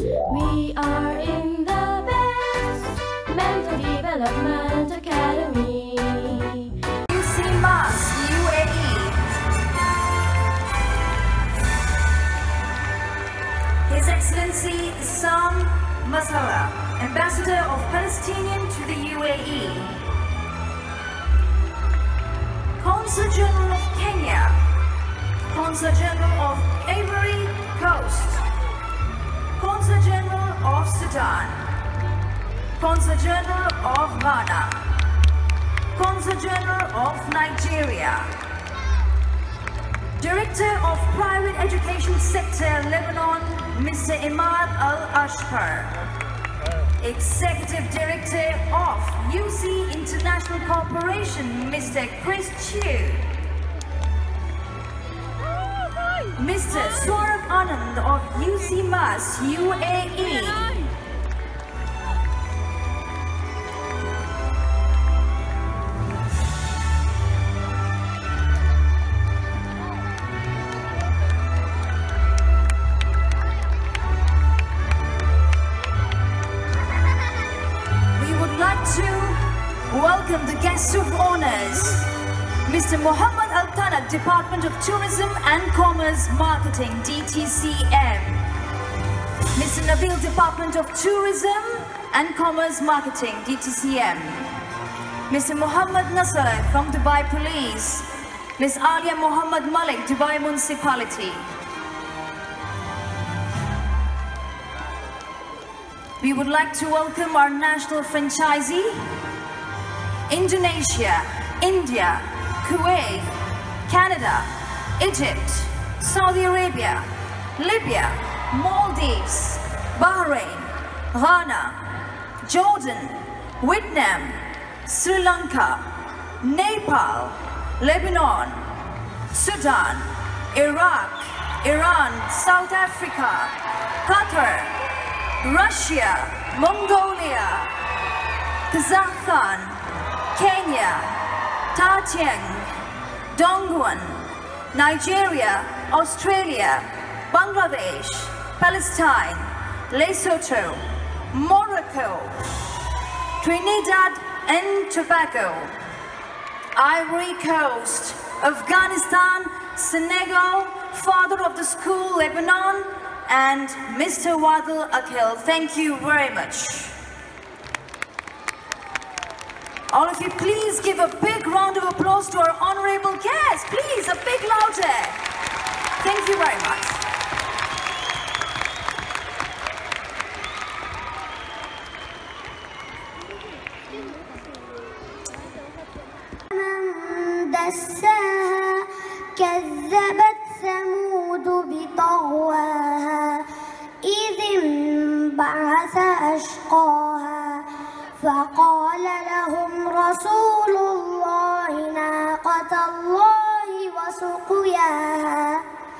We are in the best mental development academy. UC Mas, UAE. His Excellency Sam Masala, Ambassador of Palestinian to the UAE. Consul General of Kenya. Consul General of Ivory Coast. Consul General of Sudan. Consul General of Ghana. Consul General of Nigeria. Director of Private Education Sector Lebanon, Mr. Imad Al-Ashkar. Executive Director of UC International Corporation, Mr. Chris Chu. Mr. Swarab Anand of UC Mas, UAE. We would like to welcome the guest of honors, Mr. Muhammad Al-Tanak, Department of Tourism and Commerce Marketing, DTCM. Mr. Nabil, Department of Tourism and Commerce Marketing, DTCM. Mr. Muhammad Nasser from Dubai Police. Ms. Alia Muhammad Malik, Dubai Municipality. We would like to welcome our national franchisee, Indonesia, India, Kuwait, Canada, Egypt, Saudi Arabia, Libya, Maldives, Bahrain, Ghana, Jordan, Vietnam, Sri Lanka, Nepal, Lebanon, Sudan, Iraq, Iran, South Africa, Qatar, Russia, Mongolia, Kazakhstan, Kenya, Tatiang, Dongguan, Nigeria, Australia, Bangladesh, Palestine, Lesotho, Morocco, Trinidad and Tobago, Ivory Coast, Afghanistan, Senegal, Father of the School, Lebanon, and Mr. Wadil Akhil. Thank you very much. All of you, please give a big round of applause to our honorable guests. Please, a big louder. Thank you very much. من دساها كذبت ثمود بطغواها إذ انبعث أشقاها فقال لهم رسول الله ناقة الله وسقياها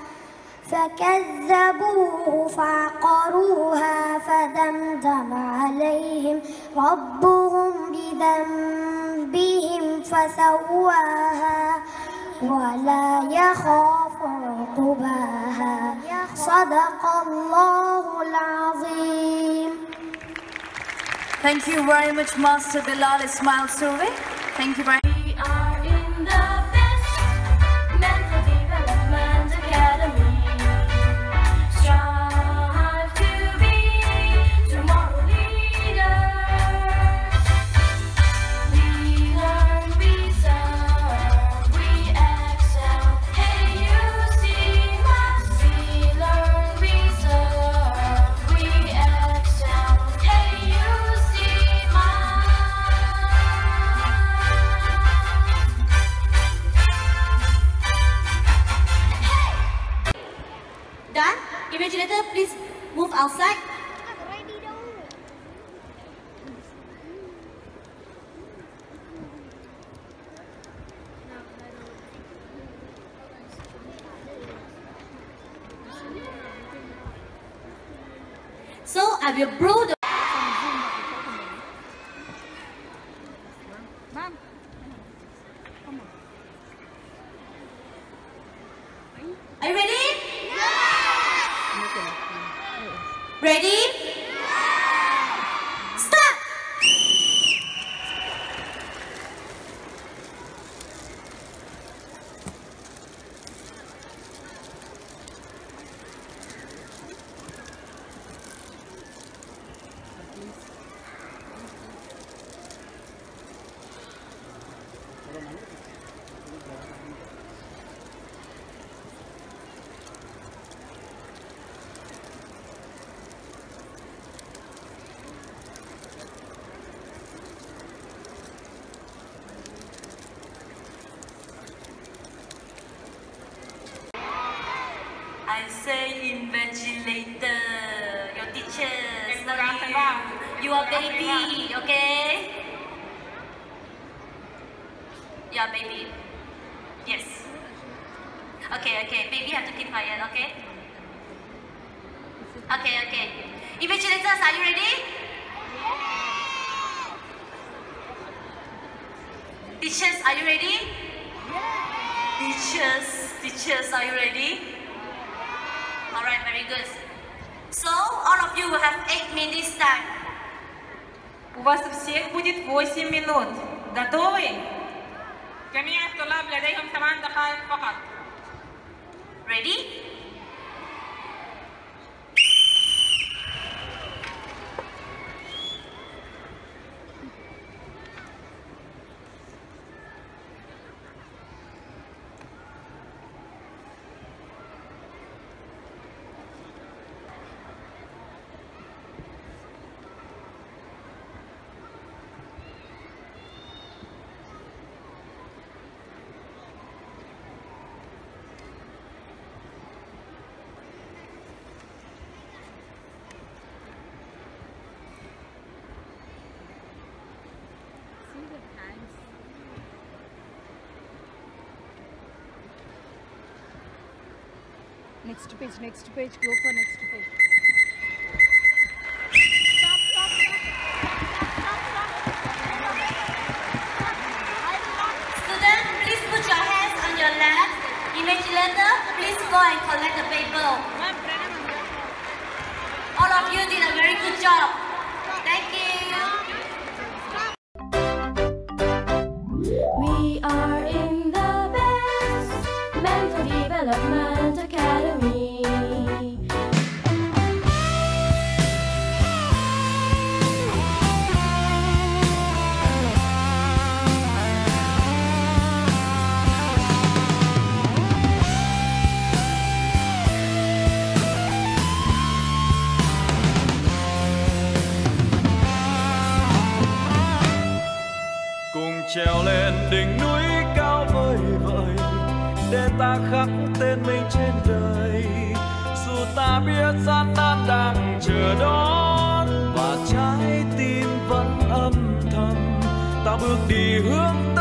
فكذبوه فعقروها فدمدم عليهم ربهم بذنبهم فسواها ولا يخاف عقباها صدق الله العظيم. Thank you very much, Master Bilal Ismail Survey. Thank you very much. We are in the best mental development academy. Strive to be tomorrow leaders. We learn, we serve, we excel. Hey, you see us. We learn, we serve, we excel. Hey, you see us. Done? Invigilator, please move outside. So I will blow the Are you ready? Ready? Start! I say invigilator. Your teachers. You are baby, okay? You are baby. Yes. Okay. Baby have to keep quiet, okay? Okay. Invigilators, are you ready? Teachers, are you ready? Teachers, are you ready? Alright, very good. So, all of you will have 8 minutes time. У вас у всех будет 8 минут. Готовы? جميع الطلاب لديهم 8 دقائق فقط. Ready? Next page, go for next page. Students, please put your hands on your lap. Invigilator, please go and collect the paper. All of you did a very good job. Thank you. We are in the best mental development academy. Cùng trèo lên đỉnh núi cao vời vợi để ta khắc tên mình trên đời, dù ta biết gian nan đang chờ đón và trái tim vẫn âm thầm ta bước đi hướng